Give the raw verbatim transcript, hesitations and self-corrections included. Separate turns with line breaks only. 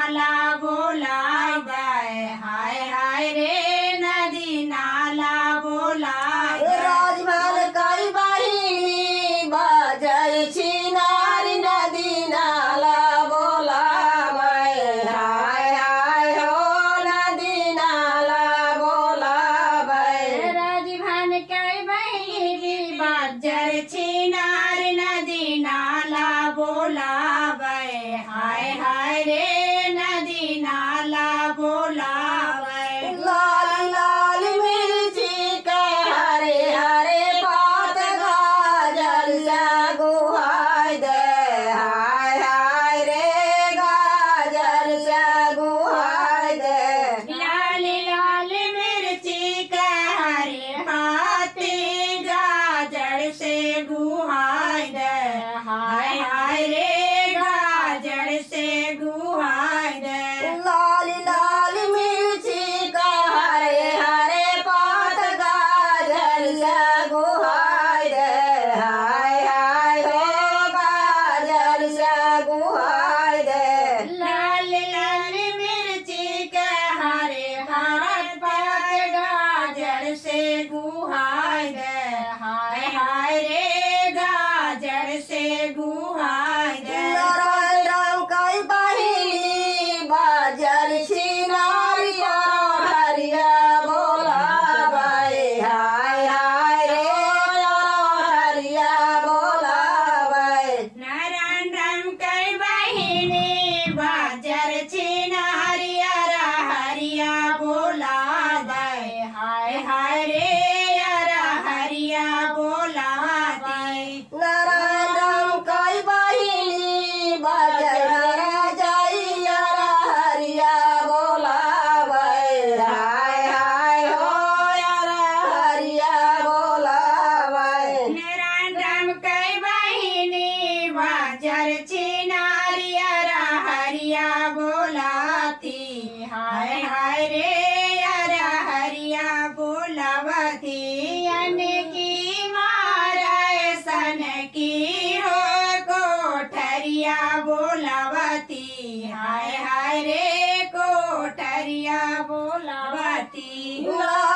नाला बोलाय दे, हाय हाय रे नदी नाला बोलाय दे।
राजमहल कई बहिनी बाजै छी नारी नदी नाला बोलाबै, हाय हाय हो नदी नाला बोलाबै।
राजमहल कई बहिनी बाजै छी नारी नदी नाला बोलाबै, हाय हाय रे नदी नाला बोलाबै।
लाल लाल मिर्ची के हरे हरे पात गाजर से गुहाय दे, हाय हाय रे गाजर से गुहाय दे।
लाल लाल मिर्ची के हरे हाथी गाजर से गुहाय दे, हाय हाय रे गाजर से गुहाय दे।
लाल लाल मिर्ची का हरे हरे पात गाजर से गुहाय दे, हाय हाय हो गाजर से गुहाय दे।
लाल लाल मिर्ची के हरे हरे पात गाजर से गुहाय दे, हाय हाय रे गाजर से गुहाय दे।
नारायण राम कई बहिनी बाजर छी नारी हरिया बोलाबै, हाय हाय रे हरिया बोलाबै।
नारायण राम कई बहिनी बाजर छी नारियर हरिया बोला दे, हाय हाय रे यार हरिया बोला दे।
नारायण राम कई बहिनी बाजर जइया हरिया बोलाबै, हाय हाय हो यार हरिया बोलाबै।
नारायण राम कई बहिनी बाजर छी नारियर हरिया बोलाती, हाय हाय रे यार हरिया बोलावती। अन की मारे सन की हो कोठरिया बोलावती, हाय हाय रे कोठरिया बोलावती।
लाल